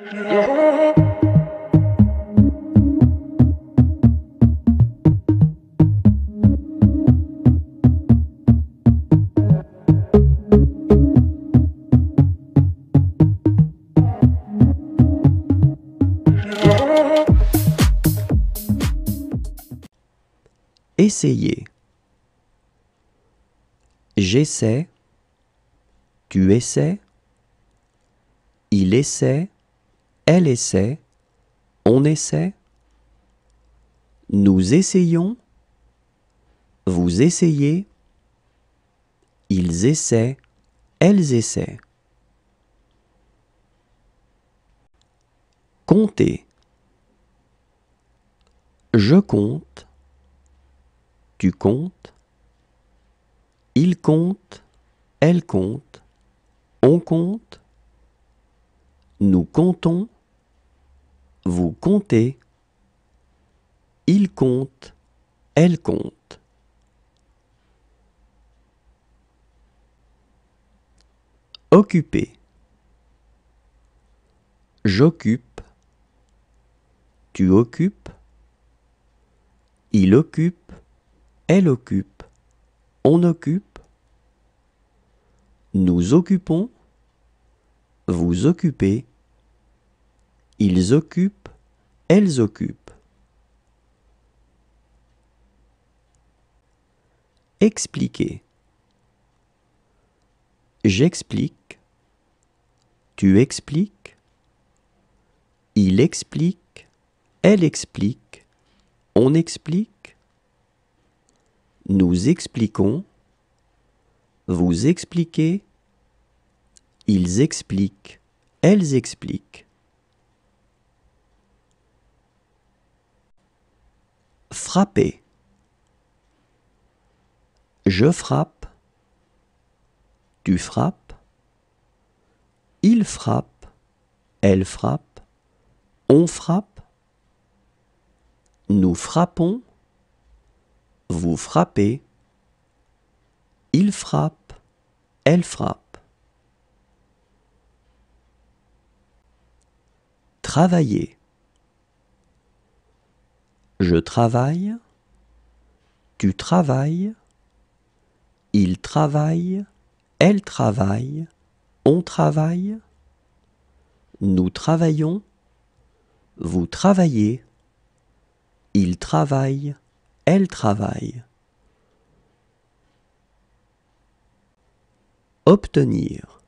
Essayez. J'essaie. Tu essaies. Il essaie. Elle essaie. On essaie. Nous essayons. Vous essayez. Ils essaient. Elles essaient. Comptez. Je compte. Tu comptes. Il compte. Elle compte. On compte. Nous comptons. Vous comptez. Il compte. Elle compte. Occuper. J'occupe. Tu occupes. Il occupe. Elle occupe. On occupe. Nous occupons. Vous occupez. Ils occupent. Elles occupent. Expliquer. J'explique. Tu expliques. Il explique. Elle explique. On explique. Nous expliquons. Vous expliquez. Ils expliquent. Elles expliquent. Frapper. Je frappe. Tu frappes. Il frappe. Elle frappe. On frappe. Nous frappons. Vous frappez. Il frappe. Elle frappe. Travailler. Je travaille. Tu travailles. Il travaille. Elle travaille. On travaille. Nous travaillons. Vous travaillez. Il travaille. Elle travaille. Obtenir.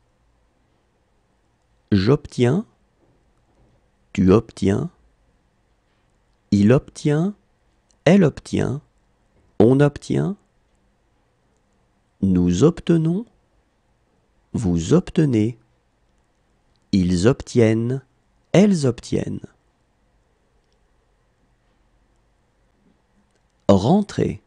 J'obtiens. Tu obtiens. Il obtient. Elle obtient. On obtient. Nous obtenons. Vous obtenez. Ils obtiennent. Elles obtiennent. Rentrer.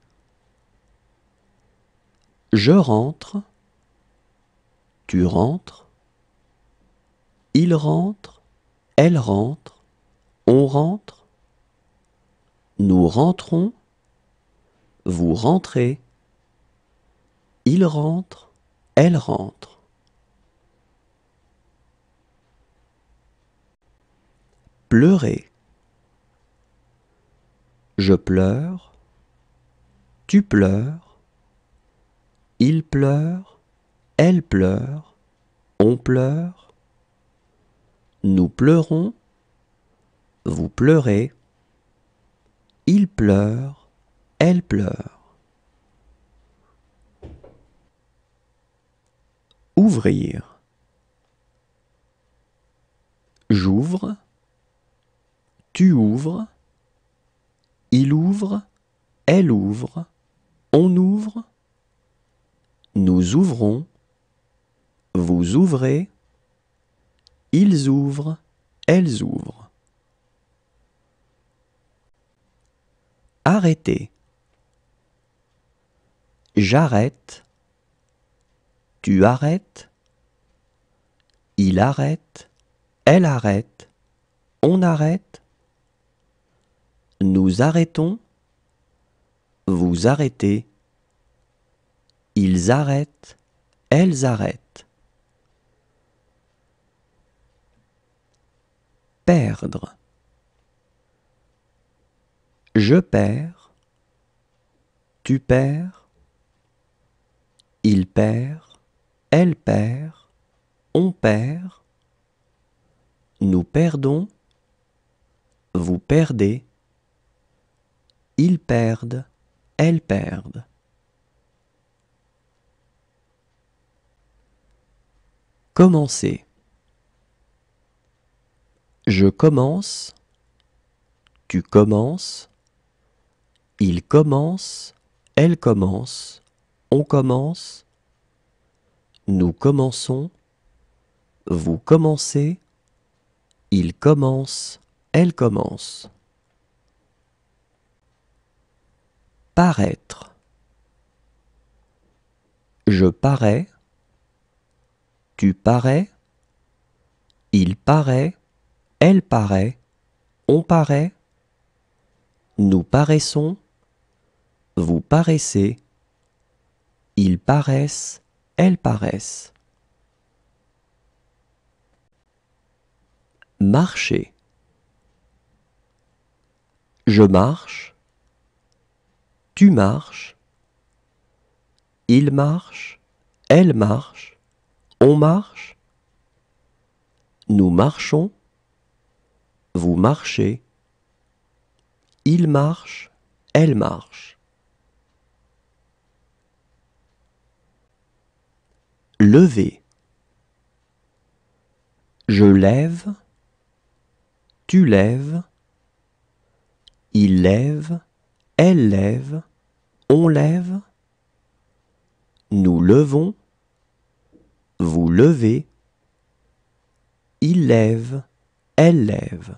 Je rentre. Tu rentres. Il rentre. Elle rentre. On rentre. Nous rentrons. Vous rentrez. Il rentre. Elle rentre. Pleurer. Je pleure. Tu pleures. Il pleure. Elle pleure. On pleure. Nous pleurons. Vous pleurez. Il pleure. Elle pleure. Ouvrir. J'ouvre. Tu ouvres. Il ouvre. Elle ouvre. On ouvre. Nous ouvrons. Vous ouvrez. Ils ouvrent. Elles ouvrent. Arrêter. J'arrête. Tu arrêtes. Il arrête. Elle arrête. On arrête. Nous arrêtons. Vous arrêtez. Ils arrêtent. Elles arrêtent. perdre. Je perds, tu perds, il perd, elle perd, on perd, nous perdons, vous perdez, ils perdent, elles perdent. Commencer. Je commence, tu commences, il commence, elle commence, on commence, nous commençons, vous commencez, il commence, elle commence. Paraître. Je parais, tu parais, il paraît, elle paraît, on paraît, nous paraissons, vous paraissez, ils paraissent, elles paraissent. Marcher. Je marche, tu marches, il marche, elle marche, on marche, nous marchons, vous marchez, il marche, elle marche. Lever. Je lève, tu lèves, il lève, elle lève, on lève, nous levons, vous levez, il lève, elle lève.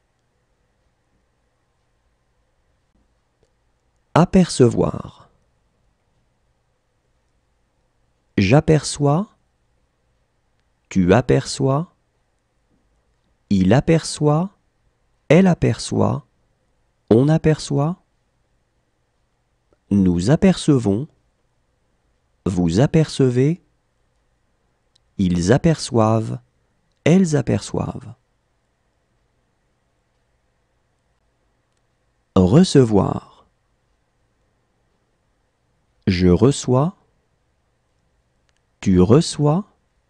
Apercevoir. J'aperçois, tu aperçois, il aperçoit, elle aperçoit, on aperçoit, nous apercevons, vous apercevez, ils aperçoivent, elles aperçoivent. Recevoir. Je reçois, tu reçois,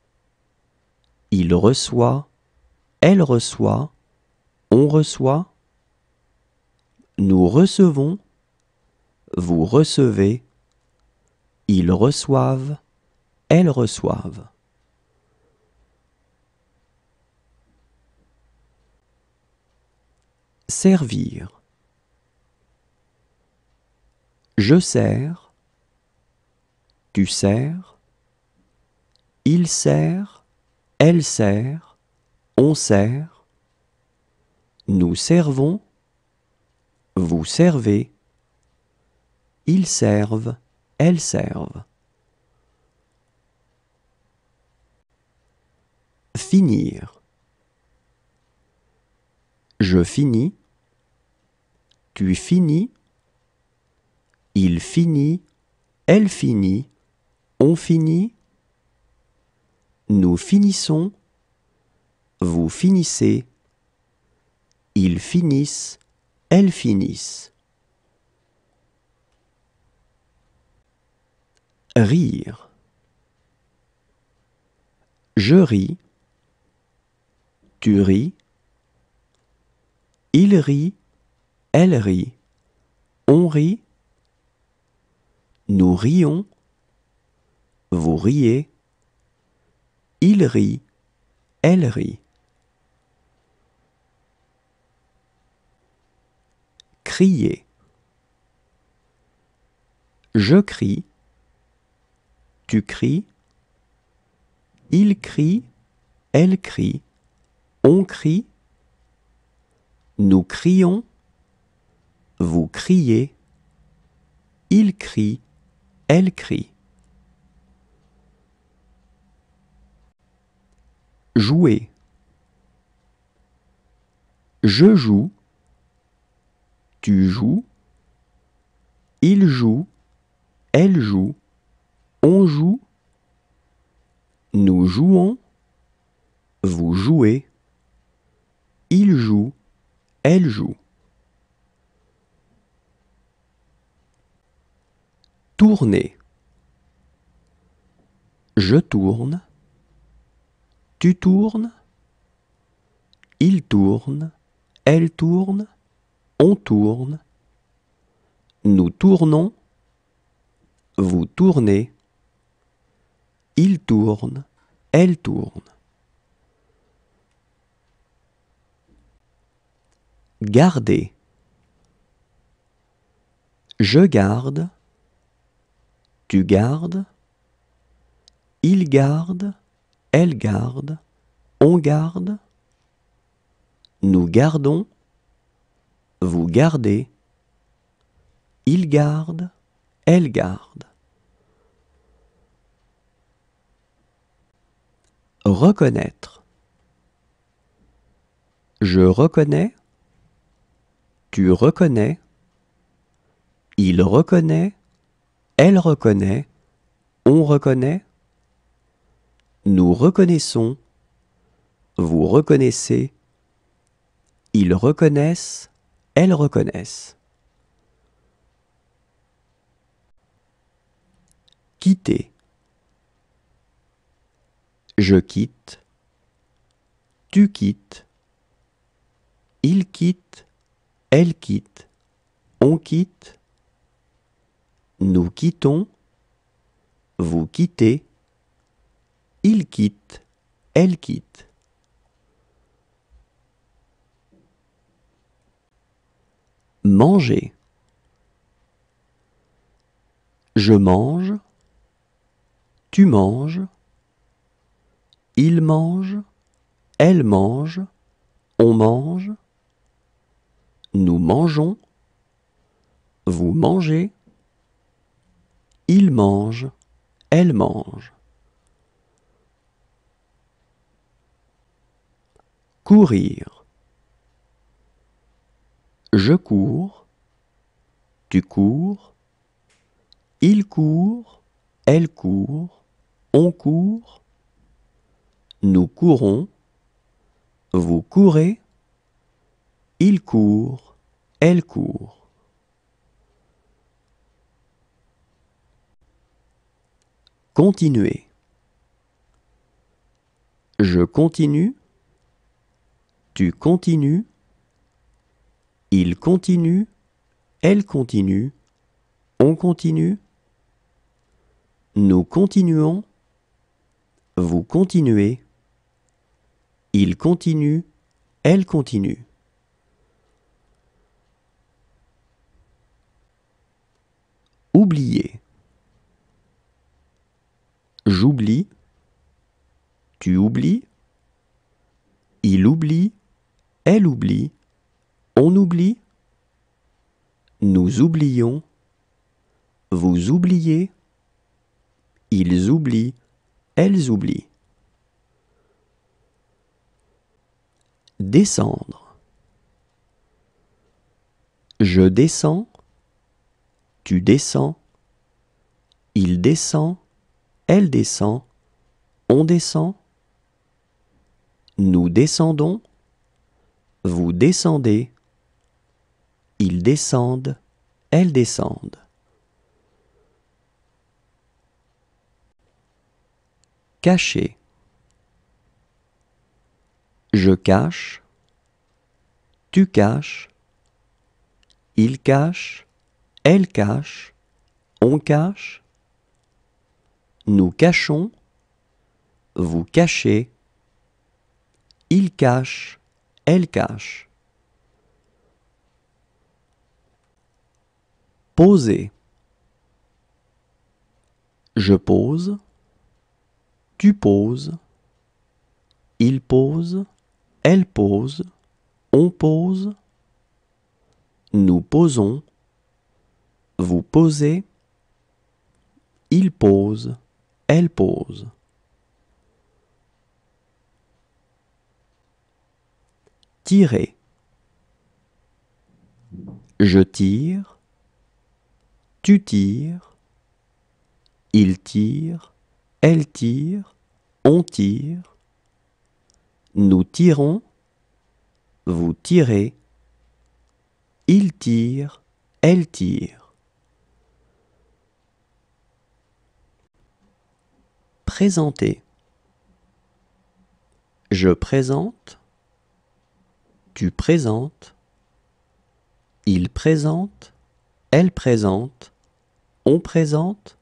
il reçoit, elle reçoit, on reçoit, nous recevons, vous recevez, ils reçoivent, elles reçoivent. Servir. Je sers, tu sers, il sert, elle sert, on sert, nous servons, vous servez, ils servent, elles servent. Finir. Je finis, tu finis, il finit, elle finit, on finit, nous finissons, vous finissez, ils finissent, elles finissent. Rire. Je ris, tu ris, il rit, elle rit, on rit, nous rions, vous riez, il rit, elle rit. Crier. Je crie, tu cries, il crie, elle crie, on crie, nous crions, vous criez, il crie, elle crie. Jouer. Je joue, tu joues, il joue, elle joue, on joue, nous jouons, vous jouez, il joue, elle joue. Tourner. Je tourne, tu tournes, il tourne, elle tourne, on tourne, nous tournons, vous tournez, il tourne, elle tourne. Garder. Je garde, tu gardes, il garde, elle garde, on garde, nous gardons, vous gardez, il garde, elle garde. Reconnaître. Je reconnais, tu reconnais, il reconnaît, elle reconnaît, on reconnaît, nous reconnaissons, vous reconnaissez, ils reconnaissent, elles reconnaissent. Quitter. Je quitte, tu quittes, il quitte, elle quitte, on quitte, nous quittons, vous quittez, il quitte, elle quitte. Manger. Je mange, tu manges, il mange, elle mange, on mange, nous mangeons, vous mangez, il mange, elle mange. Courir. Je cours, tu cours, il court, elle court, on court, nous courons, vous courez, il court, elle court. Continuer. Je continue, tu continues, il continue, elle continue, on continue, nous continuons, vous continuez, il continue, elle continue. Oublier. J'oublie, tu oublies, il oublie, elle oublie, on oublie, nous oublions, vous oubliez, ils oublient, elles oublient. Descendre. Je descends, tu descends, il descend, elle descend, on descend, nous descendons, vous descendez, ils descendent, elles descendent. Cacher. Je cache, tu caches, il cache, elle cache, on cache, nous cachons, vous cachez, il cache, elle cache. Poser. Je pose, tu poses, il pose, elle pose, on pose, nous posons, vous posez, il pose, elle pose. Tirer. Je tire, tu tires, il tire, elle tire, on tire, nous tirons, vous tirez, il tire, elle tire. Présenter. Je présente, tu présentes, il présente, elle présente, on présente,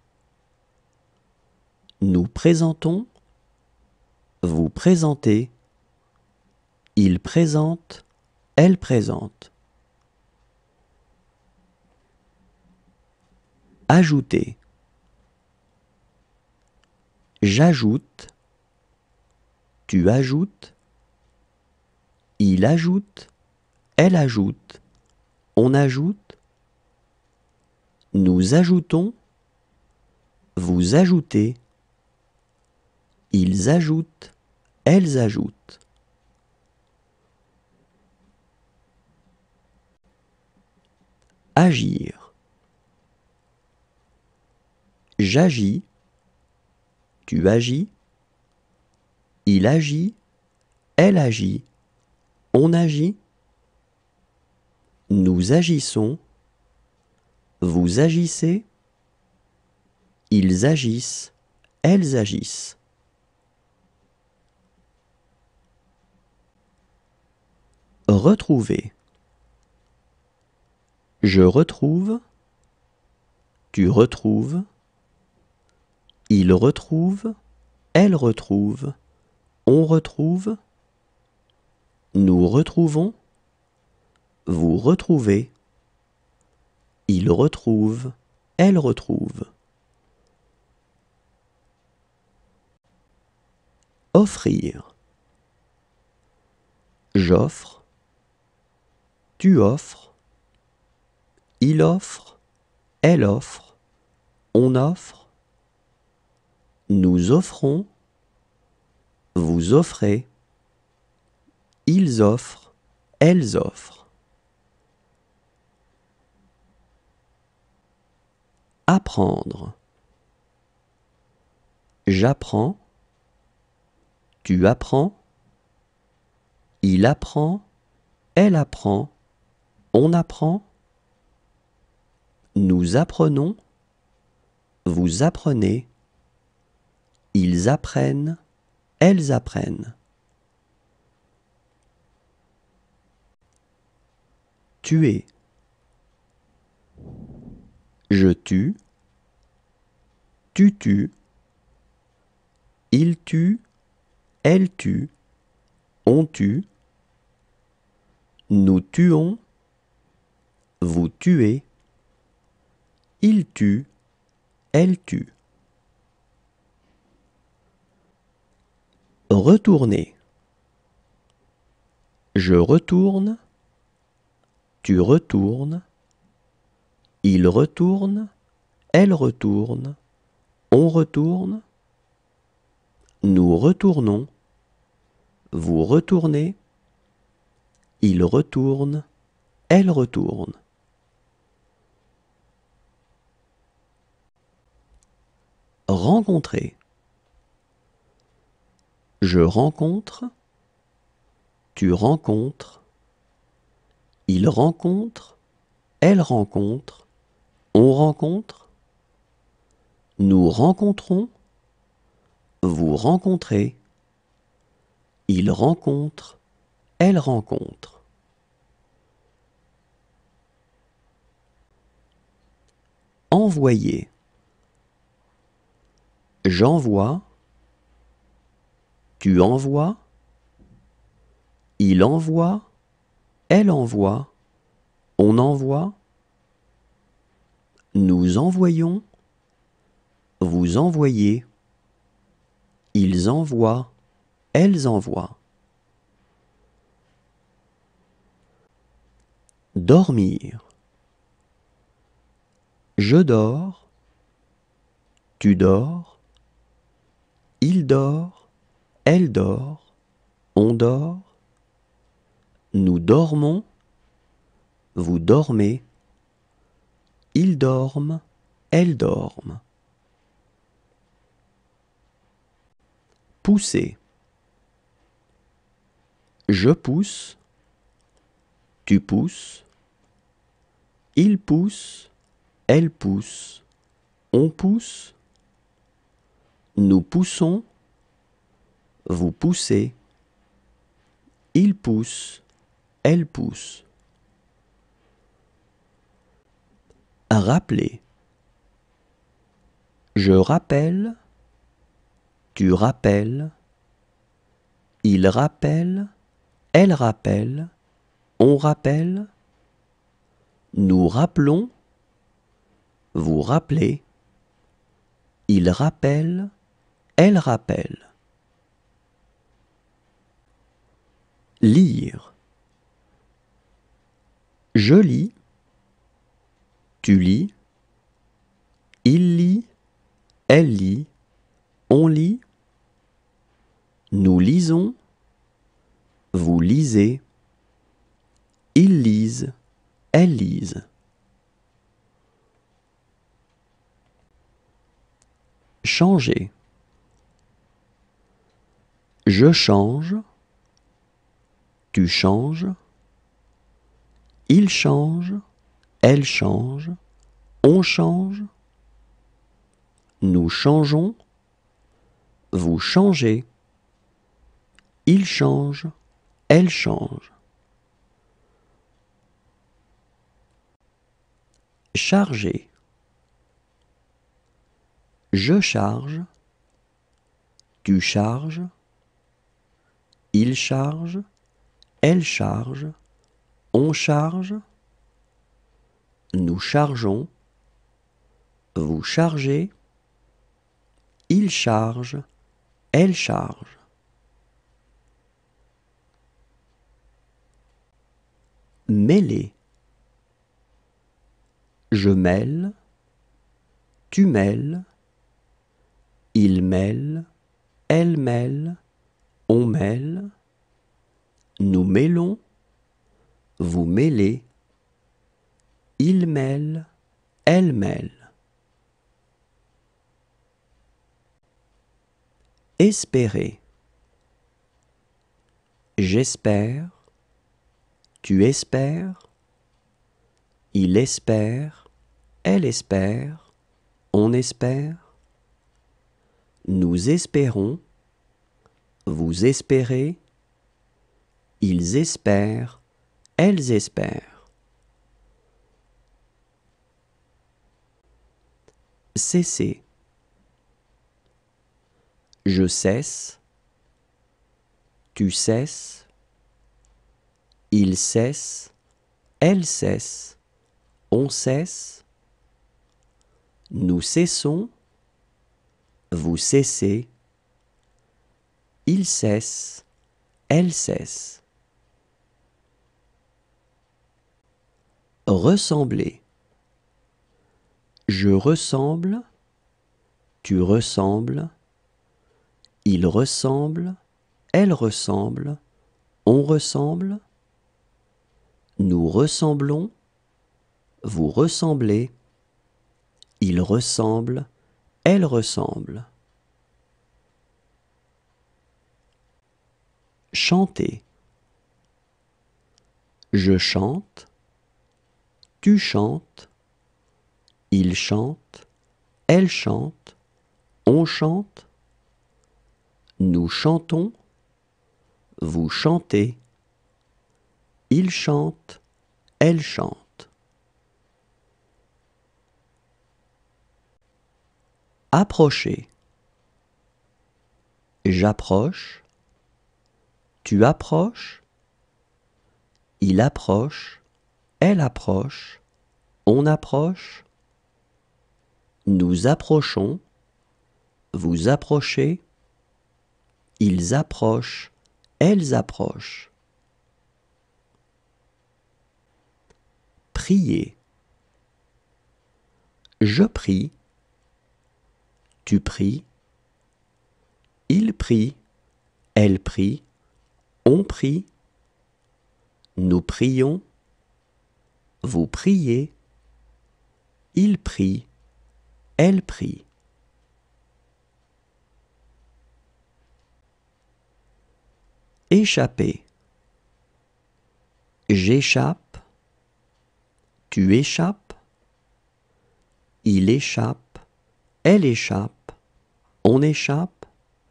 nous présentons, vous présentez, il présente, elle présente. Ajouter. J'ajoute, tu ajoutes, il ajoute, elle ajoute, on ajoute, nous ajoutons, vous ajoutez, ils ajoutent, elles ajoutent. Agir. J'agis, tu agis, il agit, elle agit, on agit, nous agissons, vous agissez, ils agissent, elles agissent. Retrouver. Je retrouve, tu retrouves, il retrouve, elle retrouve, on retrouve, nous retrouvons, vous retrouvez, il retrouve, elle retrouve. Offrir. J'offre, tu offres, il offre, elle offre, on offre, nous offrons, vous offrez, ils offrent, elles offrent. Apprendre. J'apprends, tu apprends, il apprend, elle apprend, on apprend, nous apprenons, vous apprenez, ils apprennent, elles apprennent. Tuer. Je tue, tu tues, il tue, elle tue, on tue, nous tuons, vous tuez, il tue, elle tue. Retourner. Je retourne, tu retournes, il retourne, elle retourne, on retourne, nous retournons, vous retournez, il retourne, elle retourne. Rencontrer. Je rencontre, tu rencontres, il rencontre, elle rencontre, on rencontre, nous rencontrons, vous rencontrez, il rencontre, elle rencontre. Envoyer. J'envoie, tu envoies, il envoie, elle envoie, on envoie, nous envoyons, vous envoyez, ils envoient, elles envoient. Dormir. Je dors, tu dors, il dort, elle dort, on dort, nous dormons, vous dormez, ils dorment, elles dorment. Pousser. Je pousse, tu pousses, il pousse, elle pousse, on pousse, nous poussons, vous poussez, il pousse, elle pousse. Rappeler. Je rappelle, tu rappelles, il rappelle, elle rappelle, on rappelle, nous rappelons, vous rappelez, il rappelle, elle rappelle. Lire. Je lis, tu lis, il lit, elle lit, on lit, nous lisons, vous lisez, ils lisent, elles lisent. Changer. Je change, tu changes, il change, elle change, on change, nous changeons, vous changez, il change, elle change. Charger. Je charge, tu charges, il charge, elle charge, on charge, nous chargeons, vous chargez, il charge, elle charge. Mêler. Je mêle, tu mêles, il mêle, elle mêle, on mêle, nous mêlons, vous mêlez, il mêle, elle mêle. Espérer. J'espère, tu espères, il espère, elle espère, on espère, nous espérons, vous espérez, ils espèrent, elles espèrent. Cesser. Je cesse, tu cesses, il cesse, elle cesse, on cesse, nous cessons, vous cessez, il cesse, elle cesse. Ressembler. Je ressemble, tu ressembles, il ressemble, elle ressemble, on ressemble, nous ressemblons, vous ressemblez, il ressemble, elle ressemble. Chanter. Je chante, tu chantes, il chante, elle chante, on chante, nous chantons, vous chantez, il chante, elle chante. Approcher. J'approche, tu approches, il approche, elle approche, on approche, nous approchons, vous approchez, ils approchent, elles approchent. Prier. Je prie, tu pries, il prie, elle prie, on prie, nous prions, vous priez, il prie, elle prie. Échapper. J'échappe. Tu échappes. Il échappe. Elle échappe. On échappe.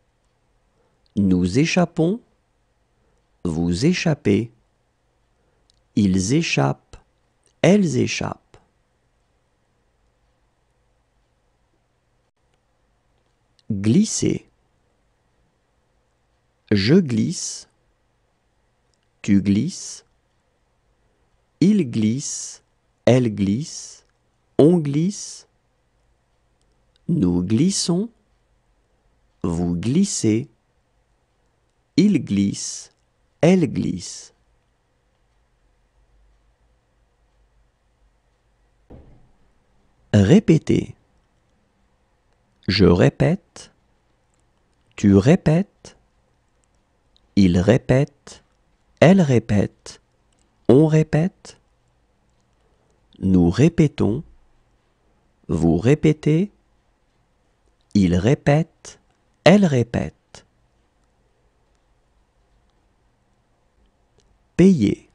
Nous échappons. Vous échappez. Ils échappent. Elles échappent. Glisser. Je glisse. Tu glisses. Il glisse. Elle glisse. On glisse. Nous glissons. Vous glissez. Il glisse. Elle glisse. Répéter. Je répète. Tu répètes. Il répète. Elle répète. On répète. Nous répétons. Vous répétez. Il répète. Elle répète. Payer.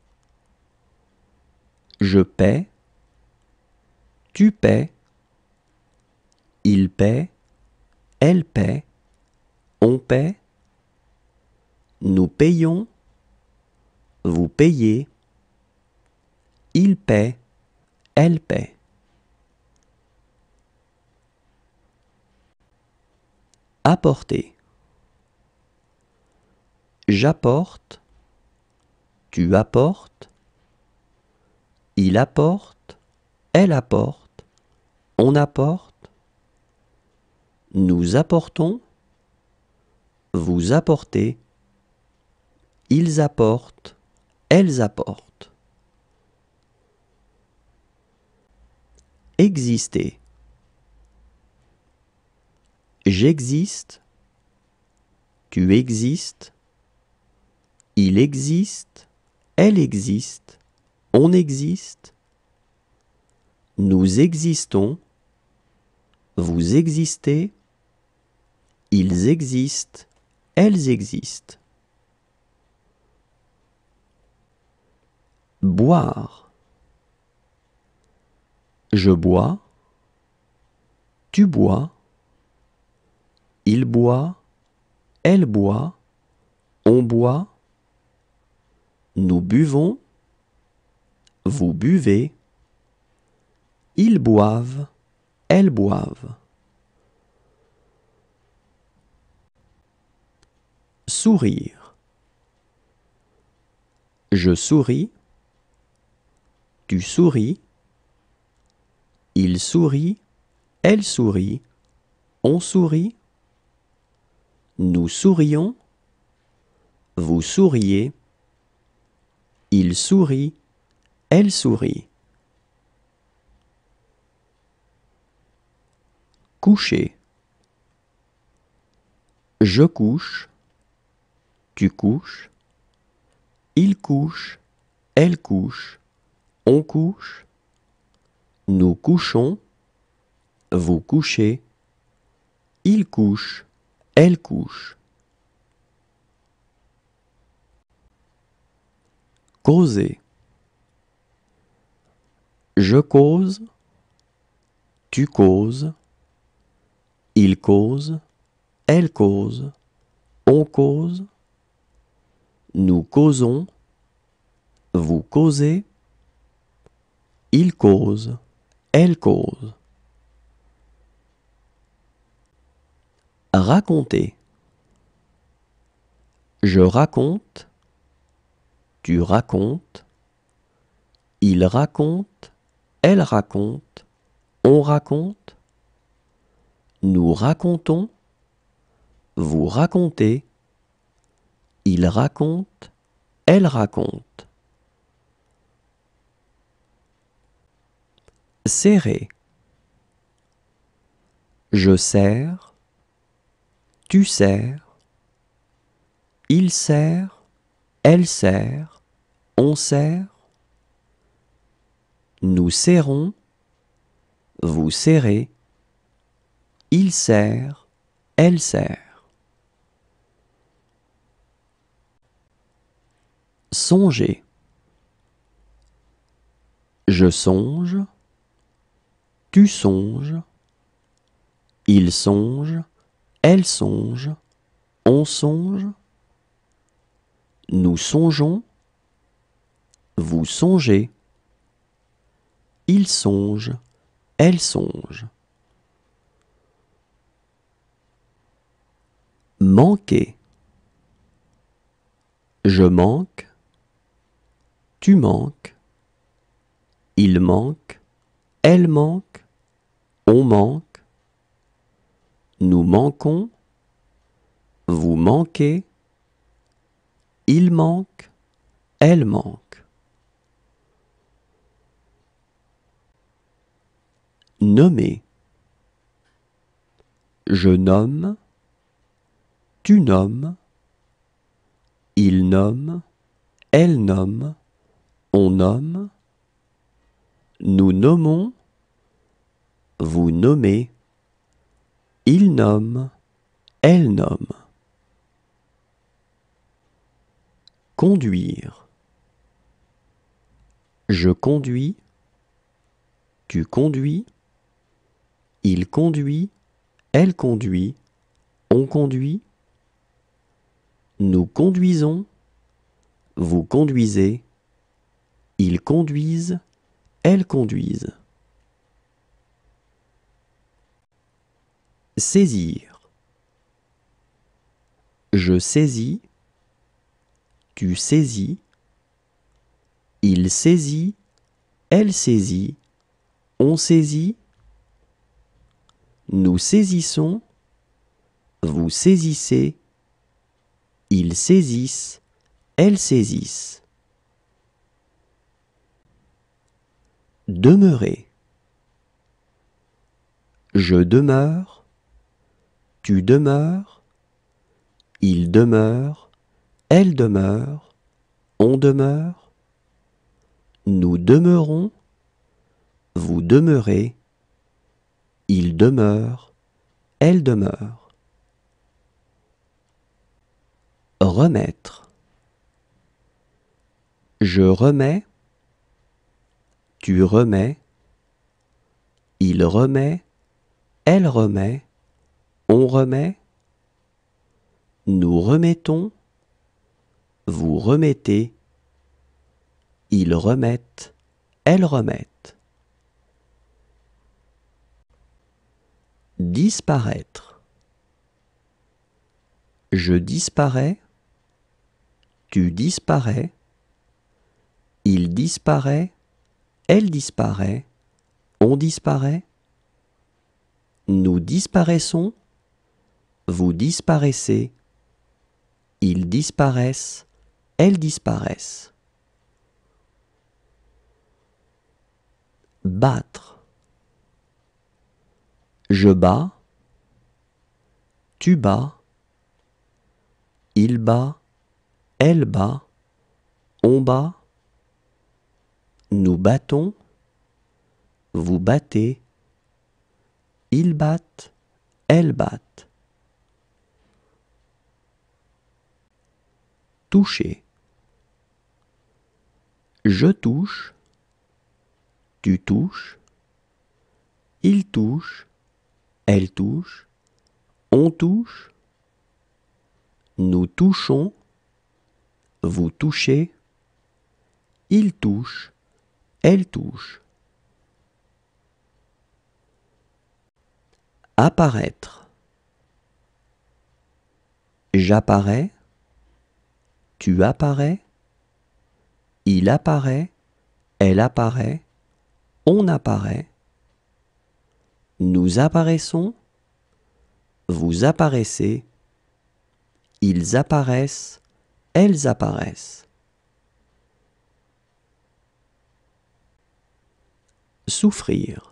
Je paie. Tu paies. Il paie. Elle paie. On paie. Nous payons. Vous payez. Il paie. Elle paie. Apporter. J'apporte. Tu apportes. Il apporte. Elle apporte. On apporte. Nous apportons. Vous apportez. Ils apportent. Elles apportent. Exister. J'existe. Tu existes. Il existe. Elle existe. On existe. Nous existons. Vous existez. Ils existent. Elles existent. Boire. Je bois. Tu bois. Il boit. Elle boit. On boit. Nous buvons. Vous buvez. Ils boivent. Elles boivent. Sourire. Je souris. Tu souris. Il sourit. Elle sourit. On sourit. Nous sourions. Vous souriez. Il sourit. Elle sourit. Coucher. Je couche. Tu couches. Il couche. Elle couche. On couche. Nous couchons. Vous couchez. Il couche. Elle couche. Causer. Je cause. Tu causes. Il cause. Elle cause. On cause. Nous causons. Vous causez. Il cause. Elle cause. Raconter. Je raconte. Tu racontes. Il raconte. Elle raconte. On raconte. Nous racontons. Vous racontez. Il raconte. Elle raconte. Serrer. Je serre. Tu serres. Il serre. Elle serre. On serre. Nous serrons. Vous serrez. Il serre. Elle serre. Songer. Je songe, tu songes, il songe, elle songe, on songe, nous songeons, vous songez, il songe, elle songe. Manquer. Je manque, tu manques, il manque, elle manque, on manque, nous manquons, vous manquez, il manque, elle manque. Nommer. Je nomme, tu nommes, il nomme, elle nomme, on nomme, nous nommons, vous nommez, il nomme, elle nomme. Conduire. Je conduis, tu conduis, il conduit, elle conduit, on conduit, nous conduisons, vous conduisez, ils conduisent, elles conduisent. Saisir. Je saisis, tu saisis, il saisit, elle saisit, on saisit, nous saisissons, vous saisissez, ils saisissent, elles saisissent. Demeurer. Je demeure, tu demeures, il demeure, elle demeure, on demeure, nous demeurons, vous demeurez, il demeure, elle demeure. Remettre. Je remets, tu remets, il remet, elle remet, on remet, nous remettons, vous remettez, ils remettent, elles remettent. Disparaître. Je disparais, tu disparais, il disparaît, elle disparaît, on disparaît, nous disparaissons, vous disparaissez, ils disparaissent, elles disparaissent. Battre. Je bats, tu bats, il bat, elle bat, on bat, nous battons, vous battez, ils battent, elles battent. Toucher. Je touche, tu touches, il touche, elle touche, on touche, nous touchons, vous touchez, il touche, elle touche. Apparaître. J'apparais, tu apparais, il apparaît, elle apparaît, on apparaît, nous apparaissons, vous apparaissez, ils apparaissent, elles apparaissent. Souffrir.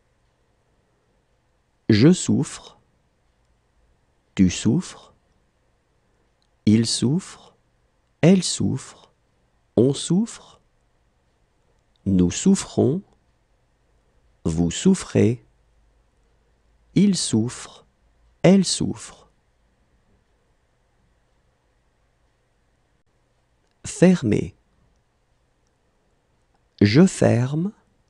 Je souffre, tu souffres, il souffre, elle souffre, on souffre, nous souffrons, vous souffrez, il souffre, elle souffre. Fermer. Je ferme,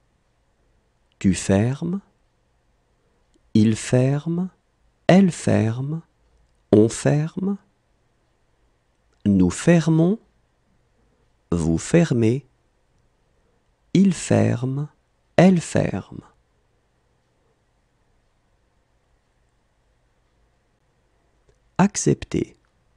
tu fermes, il ferme, elle ferme, on ferme, nous fermons, vous fermez, il ferme, elle ferme. Accepter.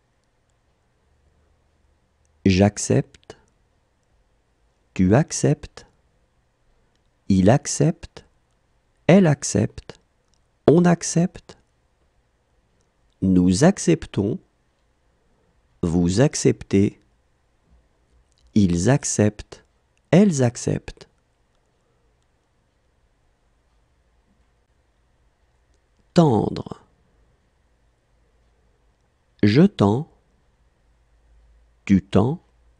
J'accepte, tu acceptes, il accepte, elle accepte, on accepte, nous acceptons, vous acceptez, ils acceptent, elles acceptent. Tendre. Je tends, tu tends,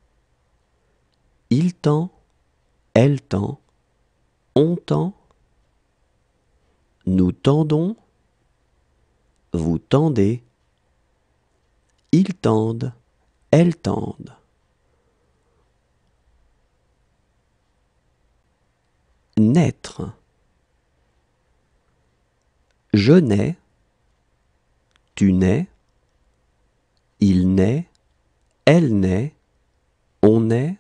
il tend, elle tend, on tend, nous tendons, vous tendez, ils tendent, elles tendent. Naître. Je nais, tu nais, il naît, elle naît, on naît,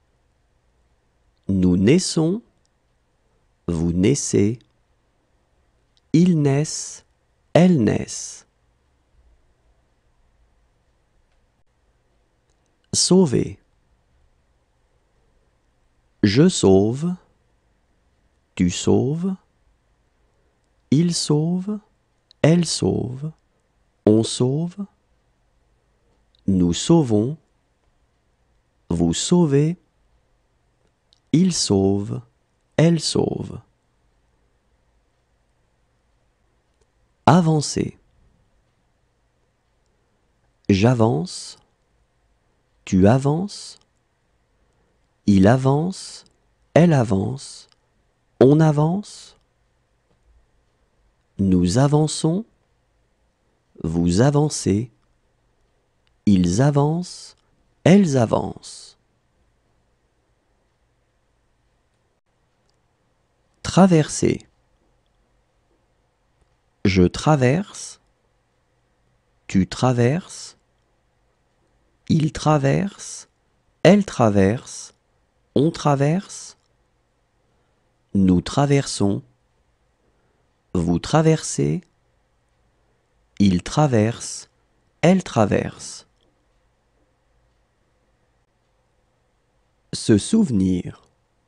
nous naissons, vous naissez, ils naissent, elles naissent. Sauver. Je sauve, tu sauves, il sauve, elle sauve, on sauve, nous sauvons, vous sauvez, il sauve, elle sauve. Avancer. J'avance, tu avances, il avance, elle avance, on avance, nous avançons, vous avancez, ils avancent, elles avancent. Traverser. Je traverse, tu traverses, il traverse, elle traverse, on traverse, nous traversons, vous traversez, il traverse, elle traverse. Se souvenir.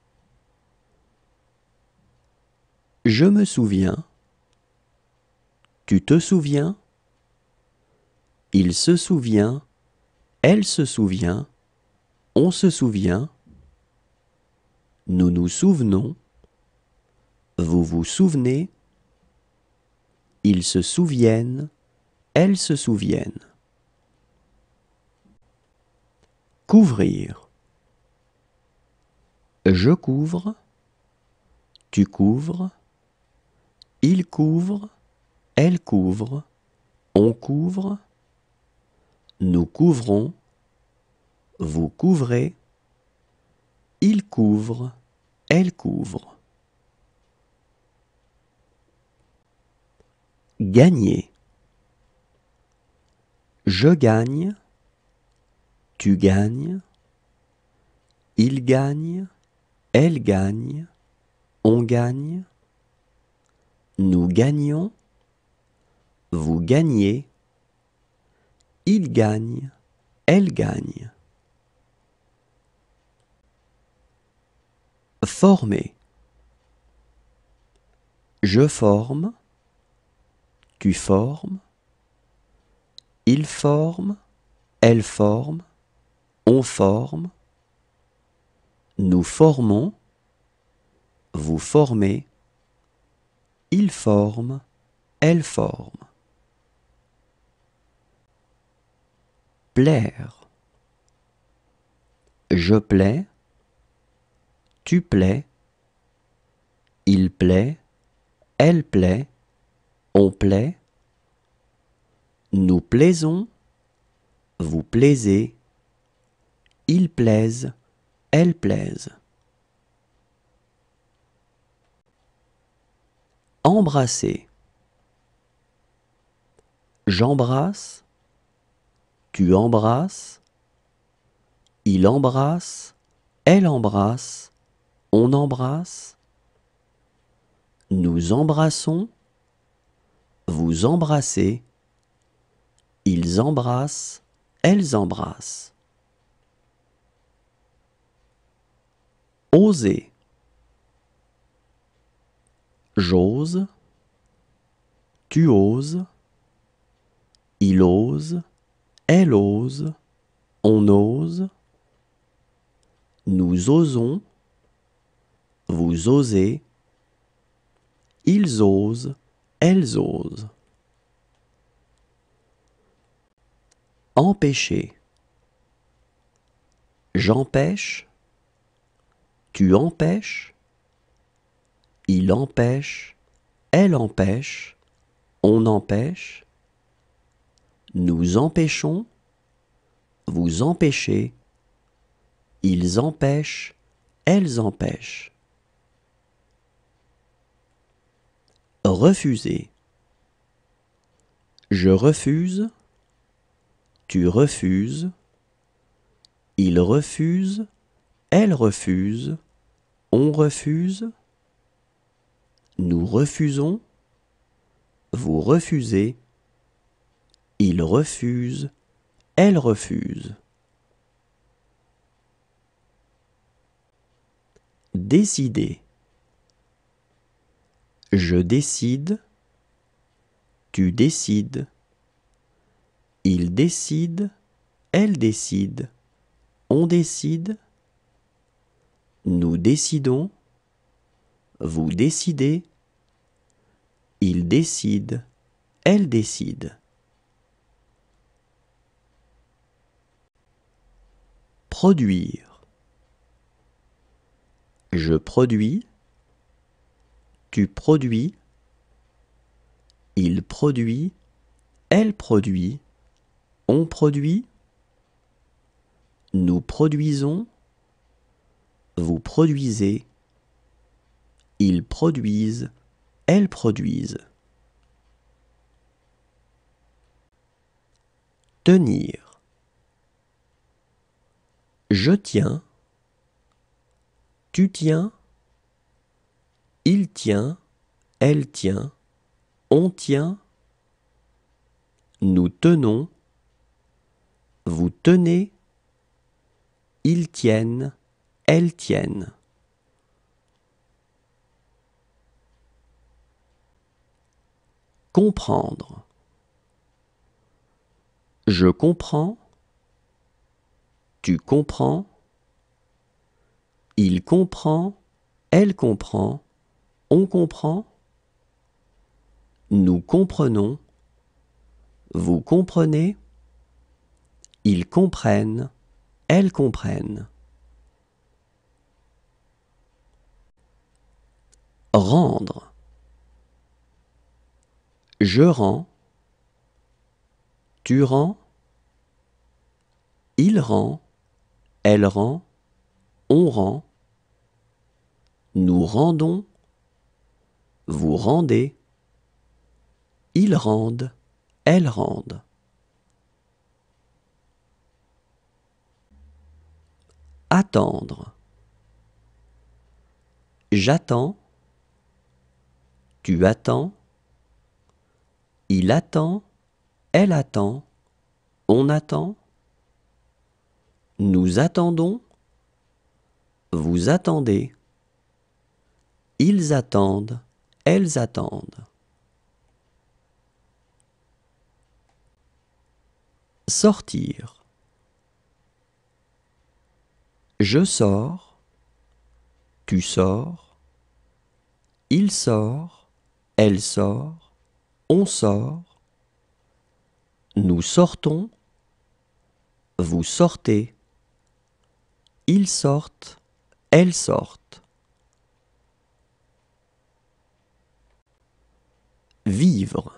Je me souviens, tu te souviens, il se souvient, elle se souvient, on se souvient, nous nous souvenons, vous vous souvenez, ils se souviennent, elles se souviennent. Couvrir. Je couvre, tu couvres, il couvre, elle couvre, on couvre, nous couvrons, vous couvrez, il couvre, elle couvre. Gagner. Je gagne, tu gagnes, il gagne, elle gagne, on gagne, nous gagnons, vous gagnez, il gagne, elle gagne. Former. Je forme, tu formes, il forme, elle forme, on forme, nous formons, vous formez, il forme, elle forme. Plaire. Je plais, tu plais, il plaît, elle plaît, on plaît, nous plaisons, vous plaisez, ils plaisent, elles plaisent. Embrasser. J'embrasse. Tu embrasses. Il embrasse. Elle embrasse. On embrasse. Nous embrassons. Vous embrassez. Ils embrassent. Elles embrassent. Oser. J'ose. Tu oses. Il ose. Elle ose. On ose. Nous osons. Vous osez. Ils osent. Elles osent. Empêcher. J'empêche. Tu empêches. Il empêche. Elle empêche. On empêche. Nous empêchons. Vous empêchez. Ils empêchent. Elles empêchent. Refuser. Je refuse. Tu refuses. Il refuse. Elle refuse. On refuse. Nous refusons. Vous refusez. Il refuse. Elle refuse. Décider. Je décide. Tu décides. Il décide. Elle décide. On décide. Nous décidons. Vous décidez. Il décide. Elle décide. Produire. Je produis. Tu produis. Il produit. Elle produit. On produit. Nous produisons. Vous produisez. Ils produisent. Elles produisent. Tenir. Je tiens. Tu tiens. Il tient. Elle tient. On tient. Nous tenons. Vous tenez. Ils tiennent. Elles tiennent. Comprendre. Je comprends. Tu comprends. Il comprend. Elle comprend. On comprend. Nous comprenons. Vous comprenez. Ils comprennent. Elles comprennent. Rendre. Je rends. Tu rends. Il rend. Elle rend. On rend. Nous rendons. Vous rendez. Ils rendent. Elles rendent. Attendre. J'attends. Tu attends. Il attend. Elle attend. On attend. Nous attendons. Vous attendez. Ils attendent. Elles attendent. Sortir. Je sors. Tu sors. Il sort. Elle sort. On sort. Nous sortons. Vous sortez. Ils sortent. Elles sortent. Vivre.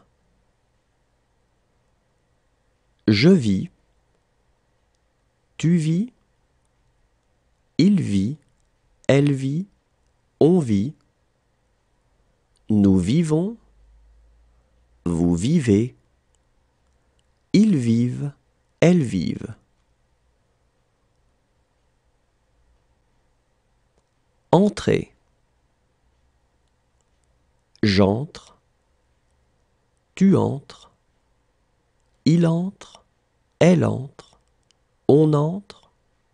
Je vis. Tu vis. Il vit. Elle vit. On vit. Nous vivons, vous vivez, ils vivent, elles vivent. Entrer. J'entre, tu entres, il entre, elle entre, on entre,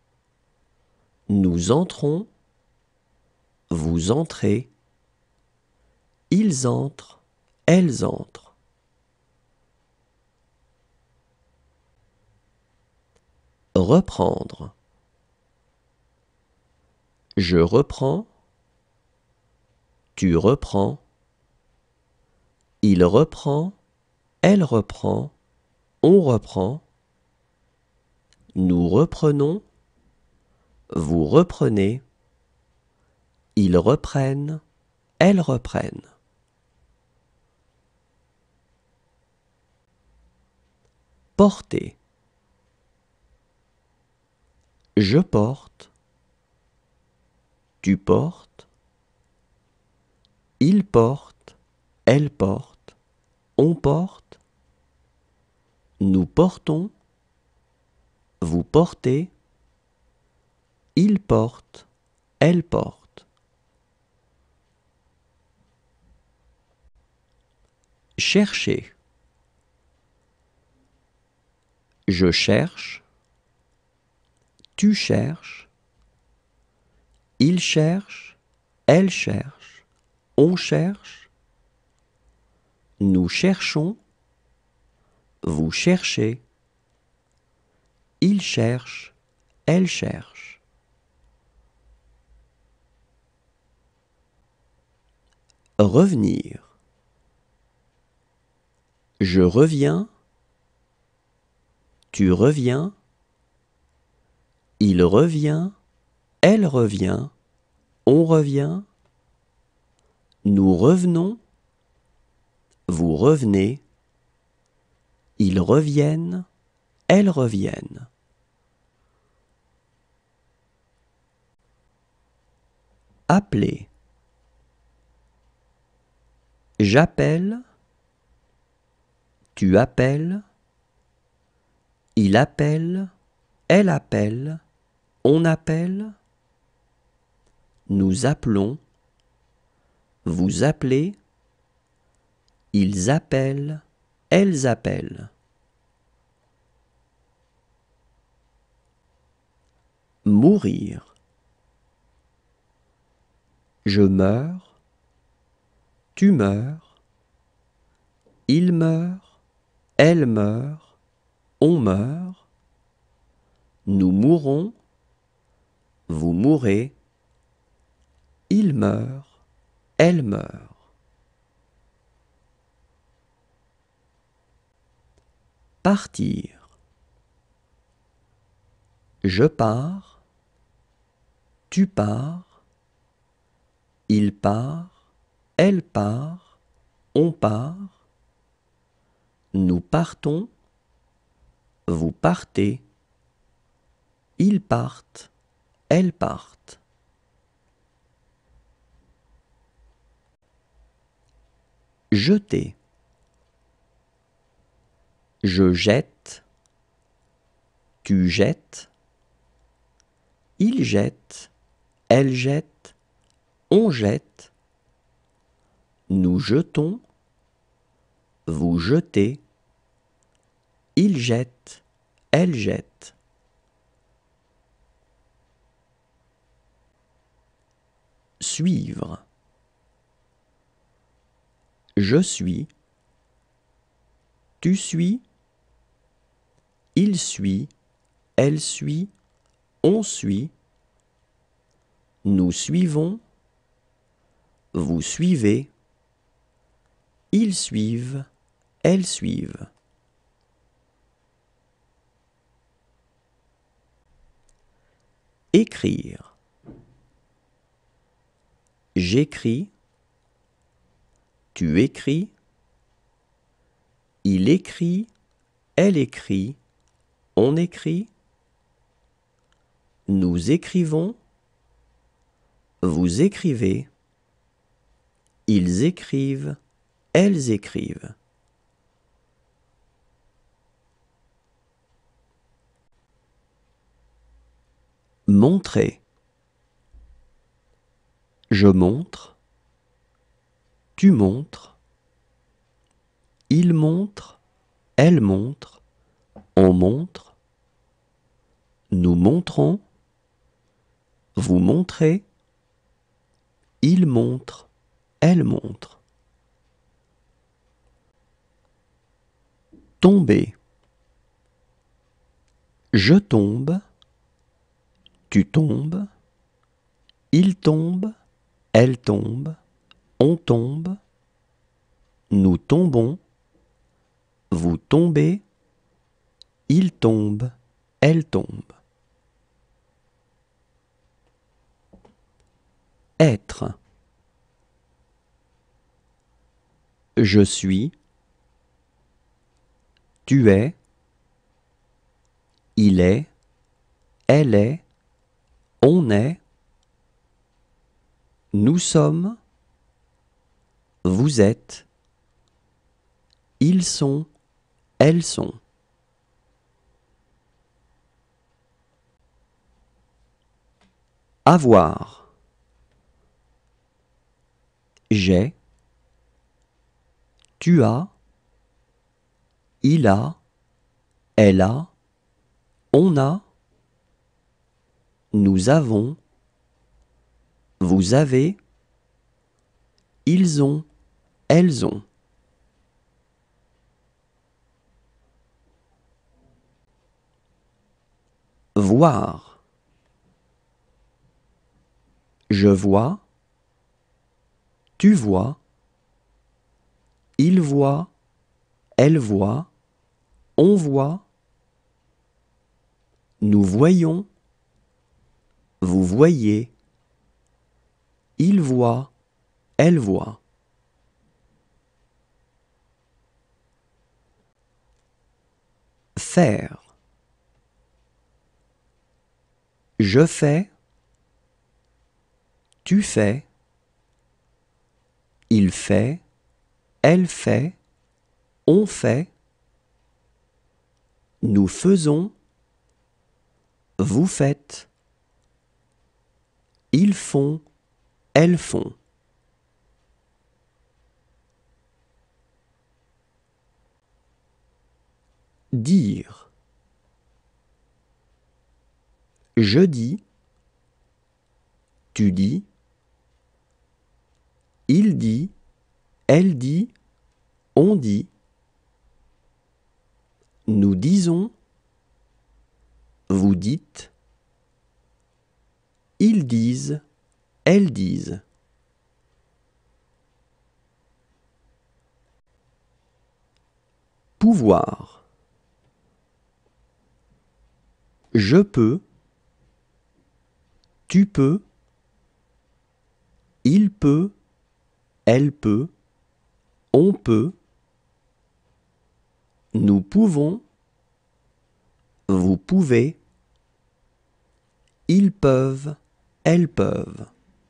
nous entrons, vous entrez, ils entrent, elles entrent. Reprendre. Je reprends, tu reprends, il reprend, elle reprend, on reprend, nous reprenons, vous reprenez, ils reprennent, elles reprennent. Porter. Je porte, tu portes, il porte, elle porte, on porte, nous portons, vous portez, il porte, elle porte. Chercher. Je cherche, tu cherches, il cherche, elle cherche, on cherche, nous cherchons, vous cherchez, il cherche, elle cherche. Revenir. Je reviens, tu reviens, il revient, elle revient, on revient, nous revenons, vous revenez, ils reviennent, elles reviennent. Appeler. J'appelle, tu appelles, il appelle, elle appelle, on appelle, nous appelons, vous appelez, ils appellent, elles appellent. Mourir. Je meurs, tu meurs, il meurt, elle meurt, on meurt, nous mourons, vous mourrez, il meurt, elle meurt. Partir. Je pars, tu pars, il part, elle part, on part, nous partons, vous partez, ils partent, elles partent. Jeter. Je jette, tu jettes, il jette, elle jette, on jette, nous jetons, vous jetez, il jette, elle jette. Suivre. Je suis, tu suis, il suit, elle suit, on suit, nous suivons, vous suivez, ils suivent, elles suivent. Écrire. J'écris, tu écris, il écrit, elle écrit, on écrit, nous écrivons, vous écrivez, Ils écrivent, elles écrivent. Montrer. Je montre. Tu montres. Il montre. Elle montre. On montre. Nous montrons. Vous montrez. Il montre. Elle montre. Tomber. Je tombe. Tu tombes. Il tombe. Elle tombe. On tombe. Nous tombons. Vous tombez. Il tombe. Elle tombe. Être. Je suis. Tu es. Il est. Elle est. On est. Nous sommes. Vous êtes. Ils sont. Elles sont. Avoir. J'ai. Tu as. Il a. Elle a. On a. Nous avons. Vous avez. Ils ont. Elles ont. Voir. Je vois. Tu vois. Il voit. Elle voit. On voit. Nous voyons. Vous voyez. Il voit. Elle voit. Faire. Je fais. Tu fais. Il fait. Elle fait. On fait. Nous faisons. Vous faites. Ils font. Elles font. Dire. Je dis. Tu dis. Il dit. Elle dit. On dit. Nous disons. Vous dites. Ils disent. Elles disent. Pouvoir. Je peux. Tu peux. Il peut. Elle peut. On peut. Nous pouvons. Vous pouvez. Ils peuvent. Elles peuvent.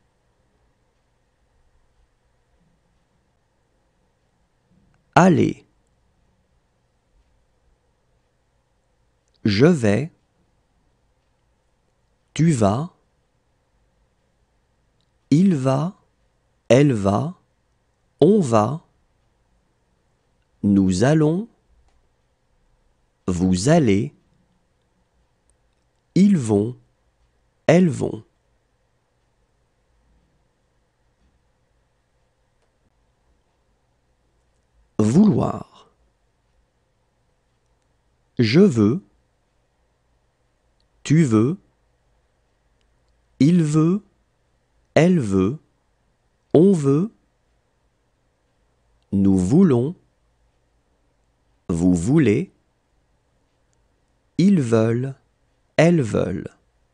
Aller. Je vais. Tu vas. Il va. Elle va. On va. Nous allons. Vous allez. Ils vont. Elles vont. Vouloir. Je veux. Tu veux. Il veut. Elle veut. On veut. Nous voulons. Vous voulez. Ils veulent. Elles veulent.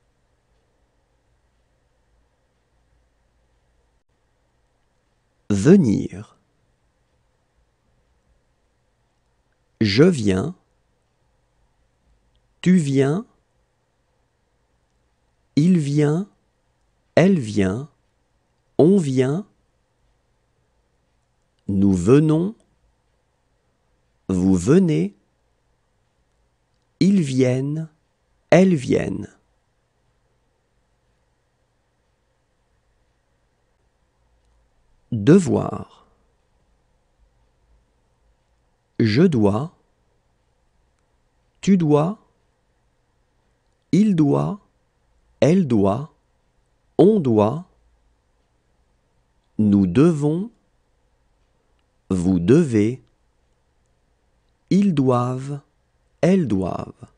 Venir. Je viens. Tu viens. Il vient. Elle vient. On vient. Nous venons, vous venez, ils viennent, elles viennent. Devoir. Je dois, tu dois, il doit, elle doit, on doit, nous devons, vous devez, ils doivent, elles doivent.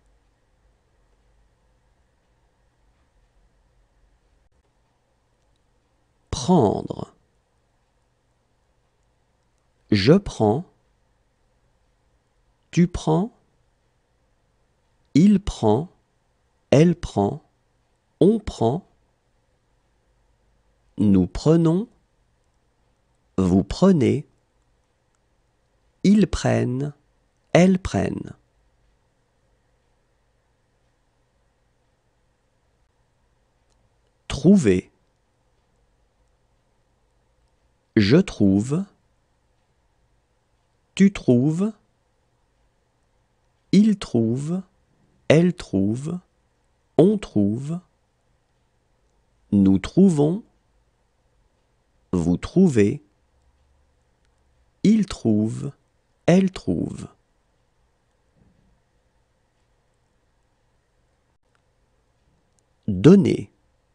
Prendre. Je prends, tu prends, il prend, elle prend, on prend, nous prenons, vous prenez, ils prennent, elles prennent. Trouver. Je trouve, tu trouves, il trouve, elle trouve, on trouve, nous trouvons, vous trouvez, il trouve, elle trouve. Donner.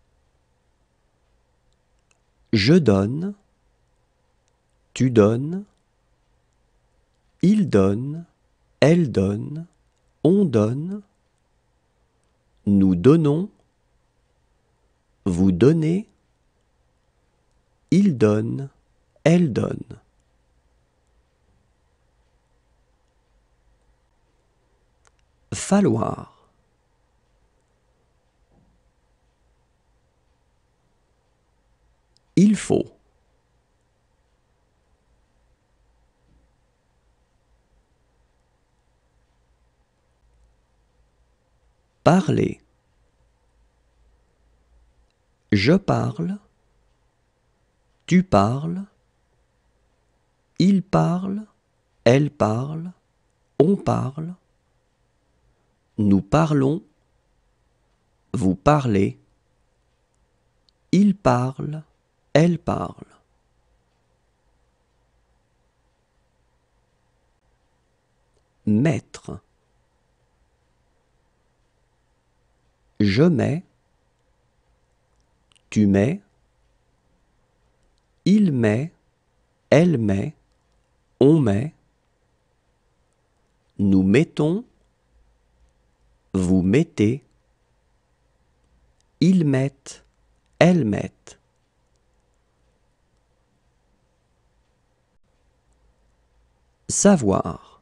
Je donne, tu donnes, il donne, elle donne, on donne, nous donnons, vous donnez, il donne, elle donne. Falloir. Il faut. Parler. Je parle, tu parles, il parle, elle parle, on parle, nous parlons, vous parlez, il parle, elle parle. Mettre. Je mets, tu mets, il met, elle met, on met, nous mettons, vous mettez, ils mettent, elles mettent. Savoir.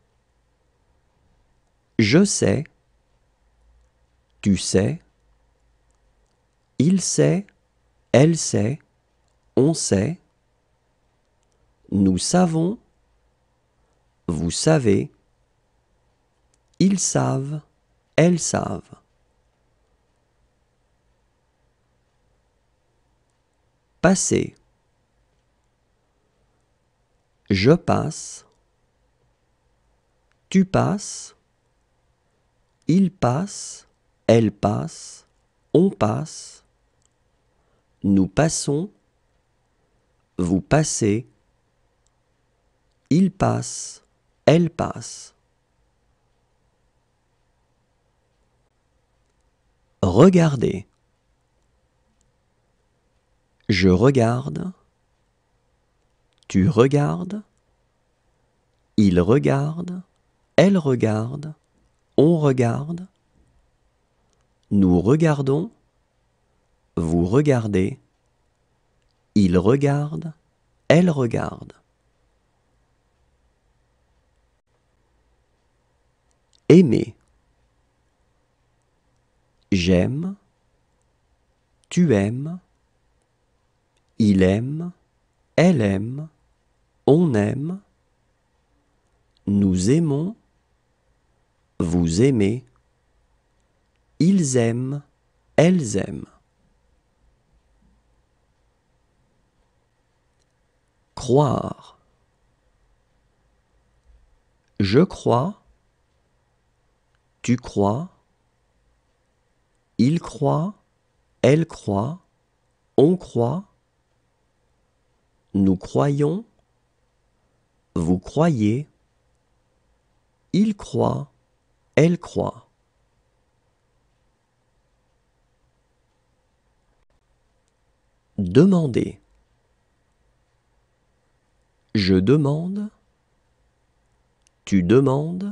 Je sais, tu sais, il sait, elle sait, on sait, nous savons, vous savez, ils savent, elles savent. Passer. Je passe, tu passes, il passe, elle passe, on passe, nous passons, vous passez, il passe, elle passe. Regardez. Je regarde, tu regardes, il regarde, elle regarde, on regarde, nous regardons, vous regardez, il regarde, elle regarde. Aimer. J'aime, tu aimes, il aime, elle aime, on aime, nous aimons, vous aimez, ils aiment, elles aiment. Croire. Je crois, tu crois, il croit, elle croit, on croit, nous croyons, vous croyez, il croit, elle croit. Demander. Je demande, tu demandes,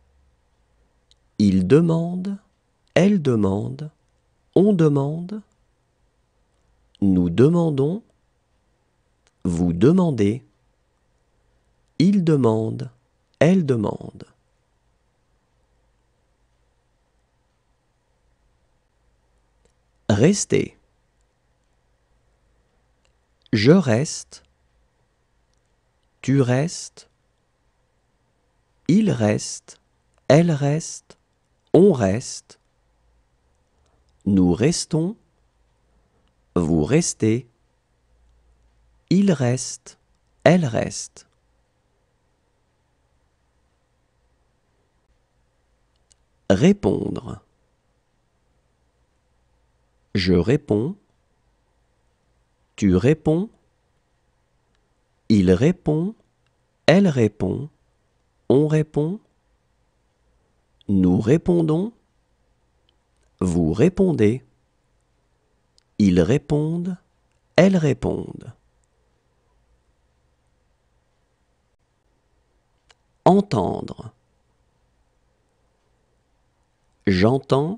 il demande, elle demande, on demande, nous demandons, vous demandez, il demande, elle demande. Rester. Je reste, tu restes, il reste, elle reste, on reste, nous restons, vous restez, il reste, elle reste. Répondre. Je réponds, tu réponds, il répond, elle répond, on répond, nous répondons, vous répondez, ils répondent, elles répondent. Entendre. J'entends,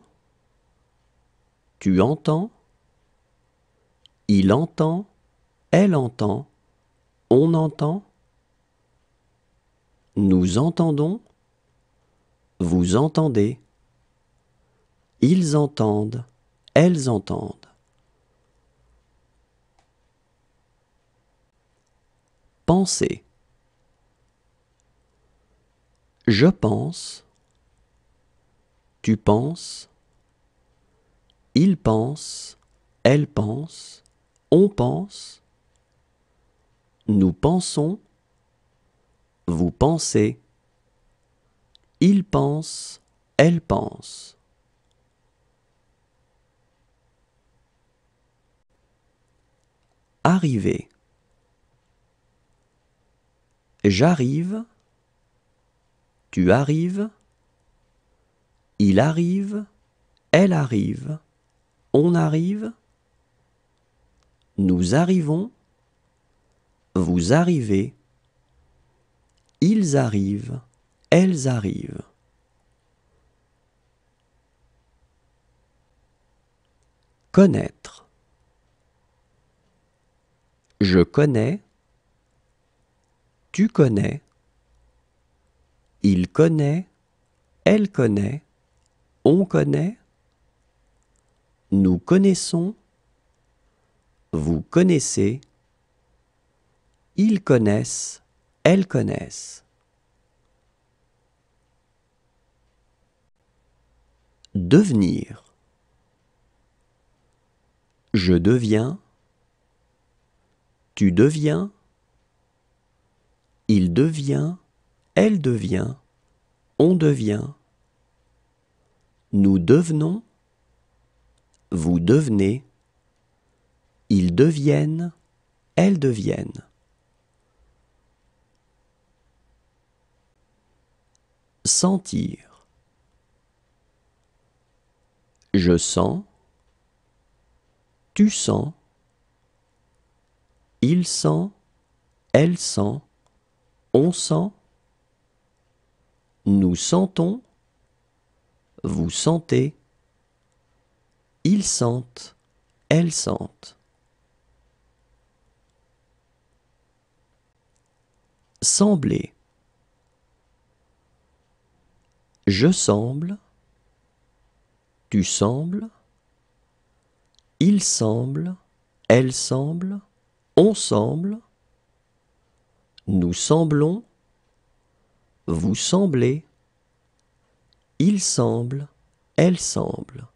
tu entends, il entend, elle entend, on entend, nous entendons, vous entendez, ils entendent, elles entendent. Penser. Je pense, tu penses, il pense, elle pense, on pense, nous pensons, vous pensez, il pense, elle pense. Arriver. J'arrive, tu arrives, il arrive, elle arrive, on arrive, nous arrivons, vous arrivez, ils arrivent, elles arrivent. Connaître. Je connais, tu connais, il connaît, elle connaît, on connaît, nous connaissons, vous connaissez, ils connaissent, elles connaissent. Devenir. Je deviens, tu deviens, il devient, elle devient, on devient, nous devenons, vous devenez, ils deviennent, elles deviennent. Sentir. Je sens, tu sens, il sent, elle sent, on sent, nous sentons, vous sentez, ils sentent, elles sentent. Sembler. Je semble, tu sembles, il semble, elle semble, on semble, nous semblons, vous semblez, il semble, elle semble.